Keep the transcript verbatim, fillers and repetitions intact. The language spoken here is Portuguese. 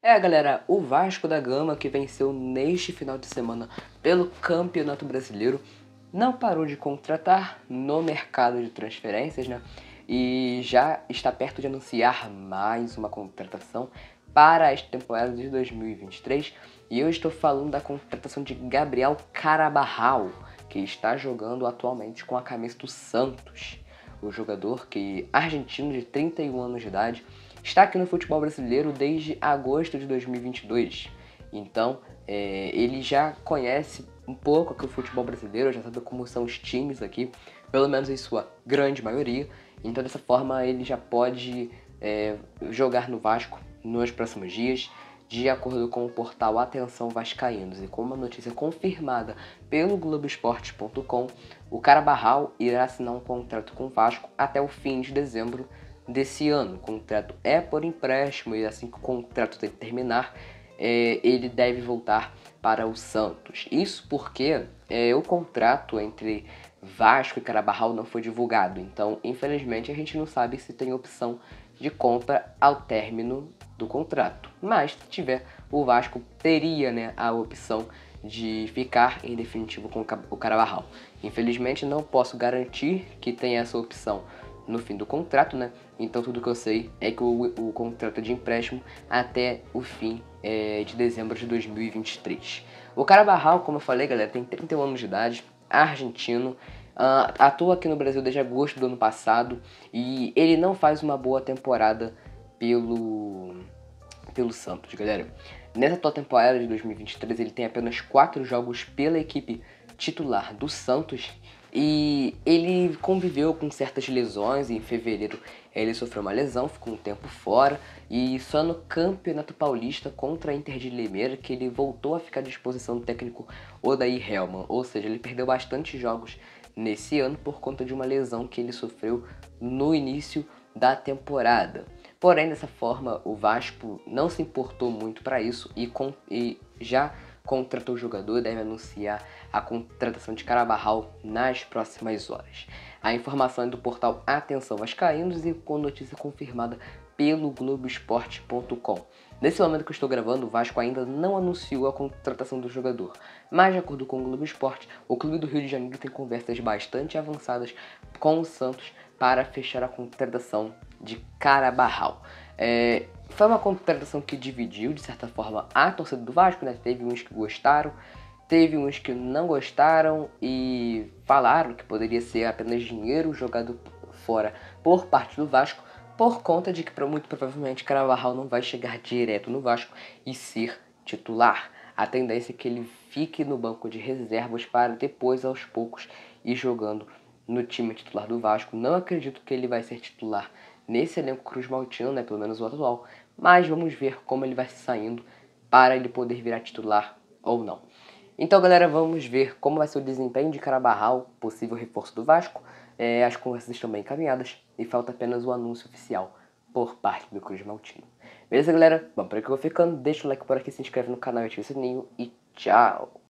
É, galera, o Vasco da Gama, que venceu neste final de semana pelo Campeonato Brasileiro, não parou de contratar no mercado de transferências, né? E já está perto de anunciar mais uma contratação para esta temporada de dois mil e vinte e três. E eu estou falando da contratação de Gabriel Carabarral, que está jogando atualmente com a camisa do Santos. O jogador que argentino de trinta e um anos de idade está aqui no futebol brasileiro desde agosto de dois mil e vinte e dois. Então, é, ele já conhece um pouco aqui o futebol brasileiro, já sabe como são os times aqui, pelo menos em sua grande maioria. Então, dessa forma, ele já pode é, jogar no Vasco nos próximos dias. De acordo com o portal Atenção Vascaínos e com uma notícia confirmada pelo Globoesporte ponto com, o Carabarral irá assinar um contrato com o Vasco até o fim de dezembro desse ano. O contrato é por empréstimo e assim que o contrato terminar, é, ele deve voltar para o Santos. Isso porque é, o contrato entre Vasco e Carabarral não foi divulgado. Então, infelizmente, a gente não sabe se tem opção de compra ao término do contrato. Mas, se tiver, o Vasco teria, né, a opção de ficar em definitivo com o Carabarral. Infelizmente, não posso garantir que tenha essa opção no fim do contrato, né? Então tudo que eu sei é que o, o contrato é de empréstimo até o fim é, de dezembro de dois mil e vinte e três. O Carabarral, como eu falei, galera, tem trinta e um anos de idade, argentino, uh, atua aqui no Brasil desde agosto do ano passado e ele não faz uma boa temporada pelo, pelo Santos, galera. Nessa atual temporada de dois mil e vinte e três, ele tem apenas quatro jogos pela equipe titular do Santos e ele conviveu com certas lesões. Em fevereiro ele sofreu uma lesão, ficou um tempo fora e só no Campeonato Paulista contra a Inter de Limeira que ele voltou a ficar à disposição do técnico Odair Hellmann, ou seja, ele perdeu bastante jogos nesse ano por conta de uma lesão que ele sofreu no início da temporada. Porém, dessa forma, o Vasco não se importou muito para isso e, com, e já contratou o jogador, deve anunciar a contratação de Carabarral nas próximas horas. A informação é do portal Atenção Vascaínos e com notícia confirmada pelo Globoesporte ponto com. Nesse momento que eu estou gravando, o Vasco ainda não anunciou a contratação do jogador, mas de acordo com o Globo Esporte, o clube do Rio de Janeiro tem conversas bastante avançadas com o Santos para fechar a contratação de Carabarral. É, foi uma contratação que dividiu, de certa forma, a torcida do Vasco, né? Teve uns que gostaram, teve uns que não gostaram e falaram que poderia ser apenas dinheiro jogado fora por parte do Vasco, por conta de que muito provavelmente Carabarral não vai chegar direto no Vasco e ser titular. A tendência é que ele fique no banco de reservas para depois, aos poucos, ir jogando no time titular do Vasco. Não acredito que ele vai ser titular nesse elenco cruzmaltino, né, pelo menos o atual, mas vamos ver como ele vai se saindo para ele poder virar titular ou não. Então, galera, vamos ver como vai ser o desempenho de Carabarral, possível reforço do Vasco. É, as conversas estão bem encaminhadas e falta apenas o anúncio oficial por parte do Cruzmaltino. Beleza, galera? Bom, por aqui eu vou ficando. Deixa o like por aqui, se inscreve no canal e ativa o sininho e tchau!